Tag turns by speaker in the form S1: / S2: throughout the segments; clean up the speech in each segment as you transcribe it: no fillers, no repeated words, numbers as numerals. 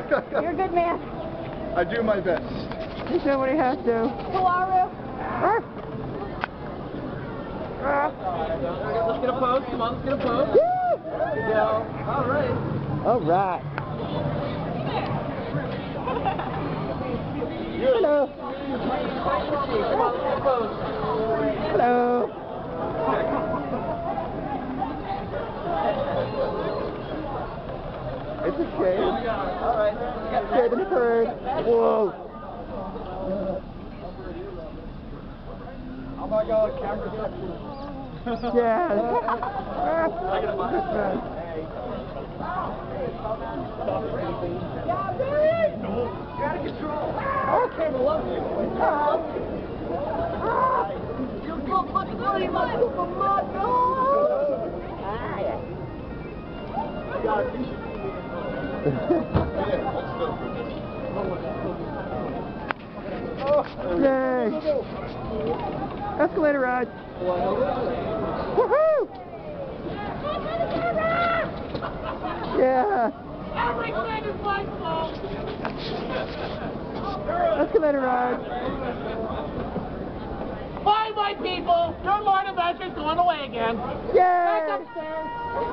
S1: You're a good man.
S2: I do my best.
S3: You said what he has to.
S1: Kawaru.
S4: Let's get a pose. Come on, let's get a pose.
S3: Woo!
S4: There we go. All right.
S3: All right. Hello.
S4: Come on, let's get a pose.
S3: Hello. It's a shame.
S4: All right.
S3: Shade in the parade. Whoa.
S2: Oh my God, camera section.
S3: Yes.
S2: I gotta find it.
S1: Yeah, Barry.
S2: You're out of control.
S4: Okay, I love you.
S1: You're so fucking funny, my super Mario.
S3: Yay. Escalator ride. Woohoo! Yeah.
S1: Everything is my fault.
S3: Escalator ride.
S1: Bye, my people. Your Lord Adventure's going away again.
S3: Yay!
S1: Back upstairs.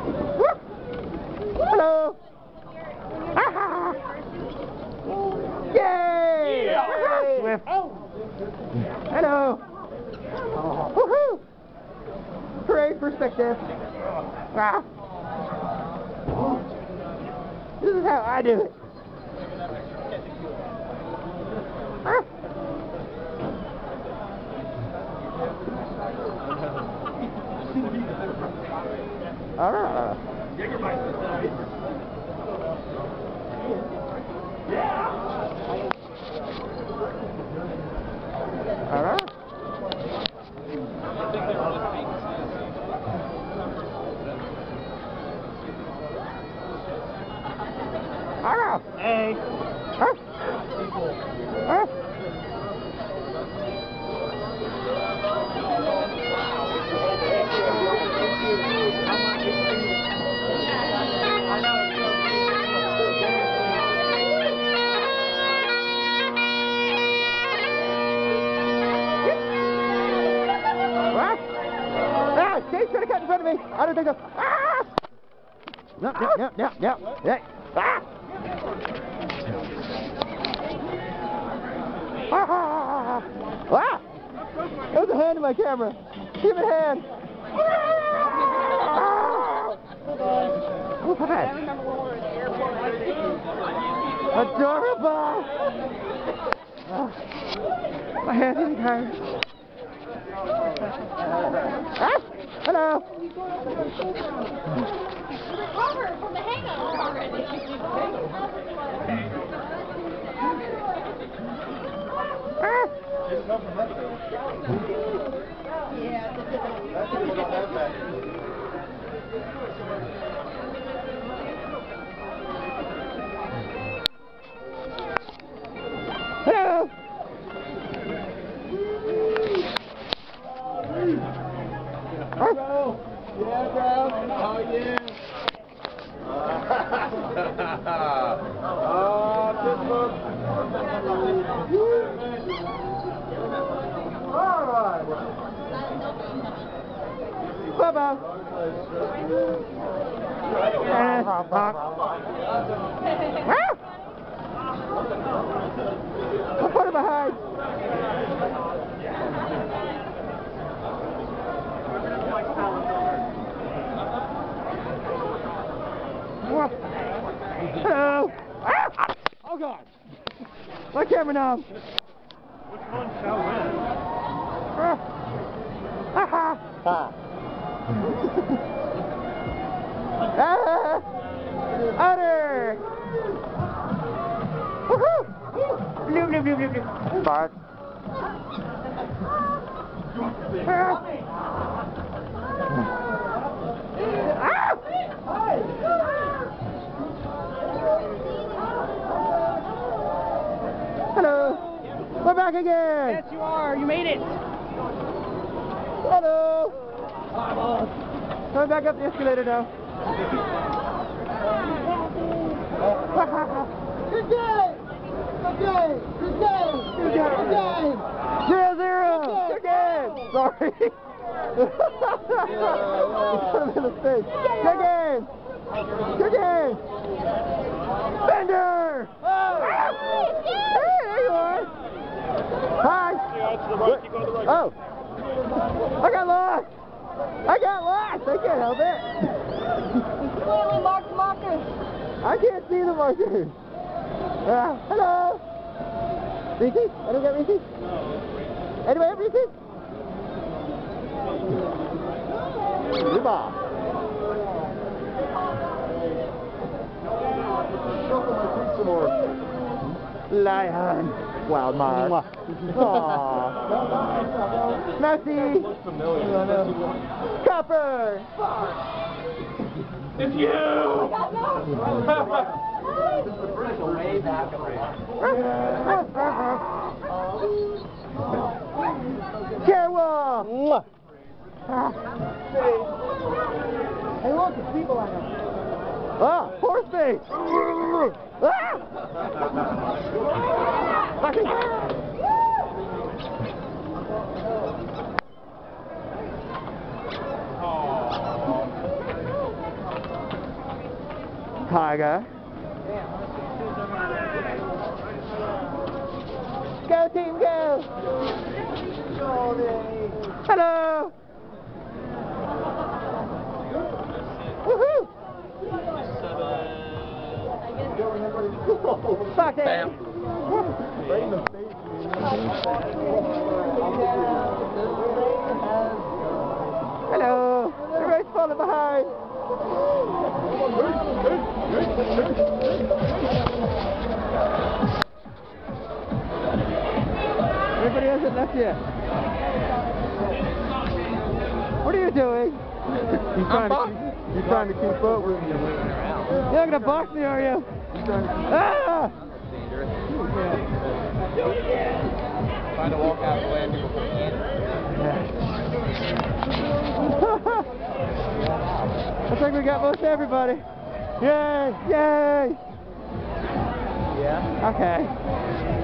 S3: Hello. Yay!
S1: Yeah.
S3: Swift. Hello. Woohoo! Parade perspective. Ah. This is how I do it. Ah. Ah. All right. All right.
S4: Hey.
S3: Huh? Huh? Jake's gonna cut in front of me. I don't think so. Ah! No. Hey. Ah! Ah! That was a hand in my camera. Give it a hand. Oh, Papa. Adorable. My hand's getting tired. Ah! Hello.
S1: You recovered from the hangover already.
S3: Ah! Hello.
S2: Bro. Yeah, bro. How are you? All right.
S3: Bye-bye. I'll put it behind. Hello. Oh God. My camera now.
S2: Which one shall win?
S3: Ha ha. Otter. Woohoo. Bloop, bloop, bloop, bloop, bloop. Bark. Hello. We're back again.
S4: Yes, you are. You made it.
S3: Hello. Coming back up the escalator now. sorry. In the face. Good game. Good game. Bender. Hey, there you are. Hi.
S2: Yeah, to the right. Keep going to the right.
S3: Oh. I got lost. I got lost. I can't help it.
S1: Clearly marked markers.
S3: I can't see the markers. Hello. Reese's? Anyone got Reese's? Anybody have Reese's? Goodbye. Lion. Wild Mark. Aww. Merci. Copper.
S2: It's you!
S4: Way back
S3: Carewall.
S1: Hey, look, it's people I know.
S3: Ah, horse face. Ah! Fucking. Tiger. Go team, go! Hello! Woohoo! Fuck it! Hello! Everybody's falling behind! Everybody hasn't left yet. What are you doing? You're trying to keep up with me. You're not gonna box me, are you? Ah!
S4: Trying to walk out of the way before you can.
S3: I think we got most everybody. Yay! Yay!
S4: Yeah?
S3: Okay.